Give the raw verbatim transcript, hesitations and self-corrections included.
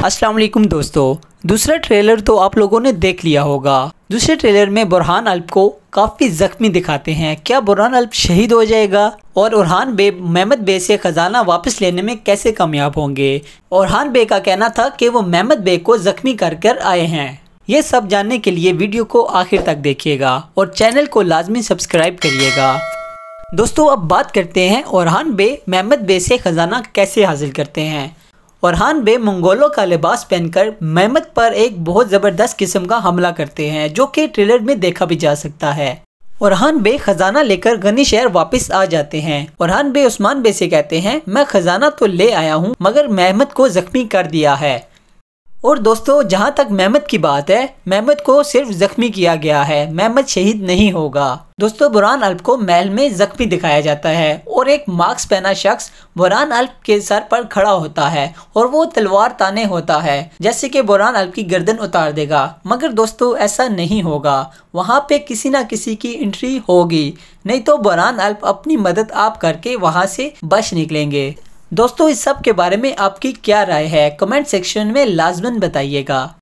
अस्सलाम वालेकुम दोस्तों, दूसरा ट्रेलर तो आप लोगों ने देख लिया होगा। दूसरे ट्रेलर में बुरहान अल्प को काफ़ी जख्मी दिखाते हैं। क्या बुरहान अल्प शहीद हो जाएगा? और ओरहान बे मेहमद बे से खजाना वापस लेने में कैसे कामयाब होंगे? ओरहान बे का कहना था कि वो मेहमद बे को जख्मी कर कर आए हैं। ये सब जानने के लिए वीडियो को आखिर तक देखिएगा और चैनल को लाजमी सब्सक्राइब करिएगा। दोस्तों, अब बात करते हैं ओरहान बे मेहमद बे से खजाना कैसे हासिल करते हैं। ओरहान बे मंगोलों का लिबास पहनकर मेहमद पर एक बहुत ज़बरदस्त किस्म का हमला करते हैं, जो कि ट्रेलर में देखा भी जा सकता है। ओरहान बे खजाना लेकर गनी शहर वापस आ जाते हैं। ओरहान बे उस्मान बे से कहते हैं, मैं खजाना तो ले आया हूँ मगर मेहमद को जख्मी कर दिया है। और दोस्तों, जहाँ तक मेहमद की बात है, मेहमद को सिर्फ जख्मी किया गया है, मेहमद शहीद नहीं होगा। दोस्तों, बुरहान अल्प को महल में जख्मी दिखाया जाता है और एक मास्क पहना शख्स बुरहान अल्प के सर पर खड़ा होता है और वो तलवार ताने होता है जैसे कि बुरहान अल्प की गर्दन उतार देगा। मगर दोस्तों, ऐसा नहीं होगा, वहाँ पे किसी ना किसी की एंट्री होगी, नहीं तो बुरहान अल्प अपनी मदद आप करके वहाँ से बच निकलेंगे। दोस्तों, इस सब के बारे में आपकी क्या राय है? कमेंट सेक्शन में लाजमन बताइएगा।